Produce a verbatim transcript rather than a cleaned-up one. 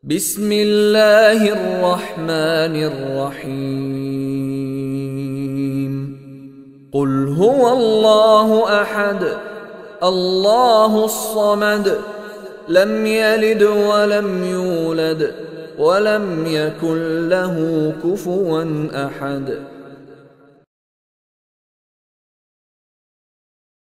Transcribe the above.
بسم الله الرحمن الرحيم. قل هو الله أحد الله الصمد لم يلد ولم يولد ولم يكن له كفوا أحد.